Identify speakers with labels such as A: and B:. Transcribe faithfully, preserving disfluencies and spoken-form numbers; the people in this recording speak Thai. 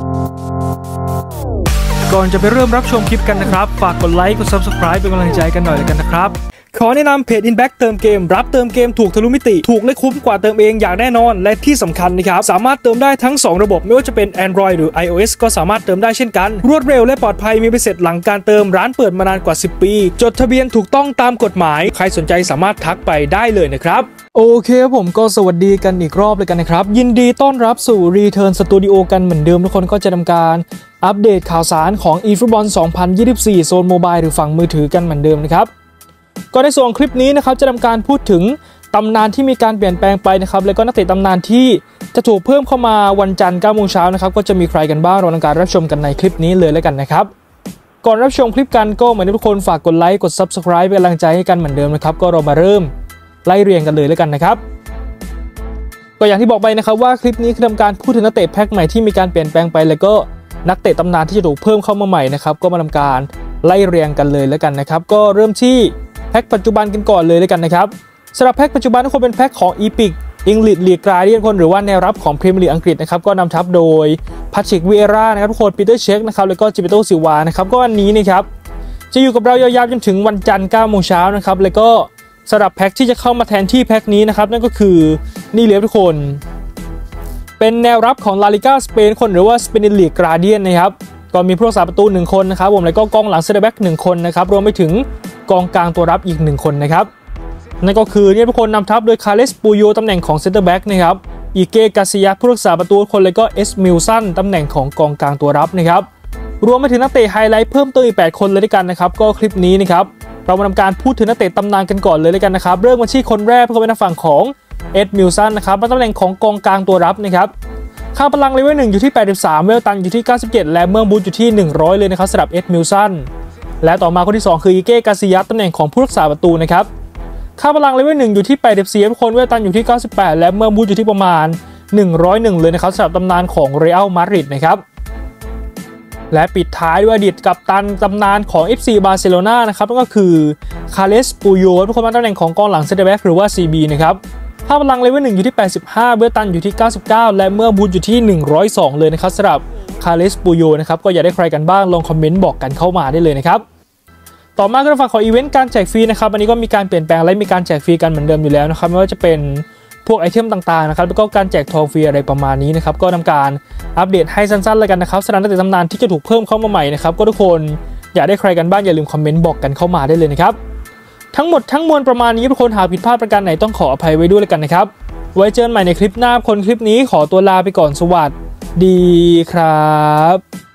A: ก่อนจะไปเริ่มรับชมคลิปกันนะครับฝากกดไลค์กด ซับสไครบ์ เป็นกำลังใจกันหน่อยเลยกันนะครับขอแนะนำเพจ Inback เติมเกมรับเติมเกมถูกทะลุมิติถูกและคุ้มกว่าเติมเองอย่างแน่นอนและที่สำคัญนะครับสามารถเติมได้ทั้งสองระบบไม่ว่าจะเป็น Android หรือ iOS ก็สามารถเติมได้เช่นกันรวดเร็วและปลอดภัยมีใบเสร็จหลังการเติมร้านเปิดมานานกว่าสิบปีจดทะเบียนถูกต้องตามกฎหมายใครสนใจสามารถทักไปได้เลยนะครับโอเคผมก็สวัสดีกันอีกรอบเลยกันนะครับยินดีต้อนรับสู่ Return Studio กันเหมือนเดิมทุกคนก็จะทำการอัปเดตข่าวสารของ eFootball สองพันยี่สิบสี่โซนโมบายหรือฝั่งมือถือกันเหมือนเดิมนะครับก็ในส่วนคลิปนี้นะครับจะทำการพูดถึงตำนานที่มีการเปลี่ยนแปลงไปนะครับแล้วก็นักเตะตำนานที่จะถูกเพิ่มเข้ามาวันจันทร์เก้าโมงเช้านะครับก็จะมีใครกันบ้างเราทำการรับชมกันในคลิปนี้เลยแล้วกันนะครับก่อนรับชมคลิปกันก็เหมือนทุกคนฝากกดไลค์กด ซับสไครบ์ เป็นกำลังใจให้กันเหมือนเดิมนะครับก็เรามาเริ่มไล่เรียงกันเลยแล้วกันนะครับก็อย่างที่บอกไปนะครับว่าคลิปนี้คือทำการพูดถึงนักเตะแพ็คใหม่ที่มีการเปลี่ยนแปลงไปแล้วก็นักเตะตำนานที่จะถูกเพิ่มเข้ามาใหม่นะครับก็มาทำการไล่เรียงกันเลยแล้วกันนะครับก็เริ่มที่แพ็คปัจจุบันกันก่อนเลยแล้วกันนะครับสำหรับแพ็คปัจจุบันทุกคนเป็นแพ็คของ Epic English League Guardian คนหรือว่าแนวรับของพรีเมียร์ลีกอังกฤษนะครับก็นำทัพโดยพาทริก วิเอร่านะครับทุกคนปีเตอร์เช็คนะครับแล้วก็จิเปโตซิลวานะครับก็อันนี้นะครับจะอยู่กับเรายาวๆจนถึงวันจันทร์เก้าโมงเช้านะครับแล้วก็สำหรับแพ็คที่จะเข้ามาแทนที่แพ็คนี้นะครับนั่นก็คือนี่เลยทุกคนเป็นแนวรับของลาลิก้าสเปนคนหรือว่าสเปนลีกการ์เดียนนะครับก็มีผู้รักษาประตูหนึ่งคนนะครับผมแล้วก็กองหลังเซนเตอร์แบ็กหนึ่งคนนะครับรวมไปถึงกองกลางตัวรับอีกหนึ่งคนนะครับนั่นก็คือเนี่ยทุกคนนำทัพโดยคาร์เลสปูโยตำแหน่งของเซนเตอร์แบ็กนะครับอีเกกาซิยาผู้รักษาประตูคนแล้วก็เอสมิลสันตำแหน่งของกองกลางตัวรับนะครับรวมไปถึงนักเตะไฮไลท์เพิ่มเติมอีกแปดคนเลยด้วยกันนะครับก็คลิปนี้นะครับเรามาทำการพูดถึงนักเตะตำนานกันก่อนเลยด้วยกันนะครับเริ่มมาที่คนแรกก็เป็นทางฝั่งของเอ็ดมิลสันนะครับตำแหน่งของกองกลางตัวรับนะครับค่าพลังเลเวลหนึ่งอยู่ที่แปดสิบสามเวลตันอยู่ที่เก้าสิบเจ็ดและเมืองบูธอยู่ที่หนึ่งร้อยเลยนะครับสำหรับเอ็ดมิลสันและต่อมาคนที่สองคืออีเกกาซิยาตำแหน่งของผู้รักษาประตูนะครับค่าพลังเลเวลหนึ่งอยู่ที่แปดสิบสี่ทุกคนเวลตันอยู่ที่เก้าสิบแปดและเมืองบูธอยู่ที่ประมาณหนึ่งร้อยเอ็ดเลยนะครับสำหรับตำนานของเรอัลมาดริดนะครับและปิดท้ายด้วยอดีตกัปตันตำนานของ เอฟ ซี บาร์เซโลนานะครับนั่นก็คือคาร์เลสปูโยทุกคนมาตำแหน่งของกองหลังเซนเตอร์แบ็กหรือว่า ซี บี นะครับค่าพลังเลเวลหนึ่งอยู่ที่แปดสิบห้าเวลตันอยู่ที่เก้าสิบเก้าและเมื่อบูทอยู่ที่หนึ่งร้อยสองเลยนะครับสำหรับคาร์เลสปูโยนะครับก็อยากได้ใครกันบ้างลองคอมเมนต์บอกกันเข้ามาได้เลยนะครับต่อมาก็ฝั่งของอีเวนต์การแจกฟรีนะครับอันนี้ก็มีการเปลี่ยนแปลงและมีการแจกฟรีกันเหมือนเดิมอยู่แล้วนะครับไม่ว่าจะเป็นพวกไอเทมต่างๆนะครับแล้วก็การแจกทองฟรีอะไรประมาณนี้นะครับก็ทำการอัปเดตให้สั้นๆเลยกันนะครับสำหรับนักเตะตำนานที่จะถูกเพิ่มเข้ามาใหม่นะครับก็ทุกคนอยากได้ใครกันบ้างอย่าลืมคอมเมนต์บอกกันเข้ามาได้เลยนะครับทั้งหมดทั้งมวลประมาณนี้ทุกคนหากผิดพลาดประการไหนต้องขออภัยไว้ด้วยเลยกันนะครับไว้เจอกันใหม่ในคลิปหน้าคนคลิปนี้ขอตัวลาไปก่อนสวัสดีครับ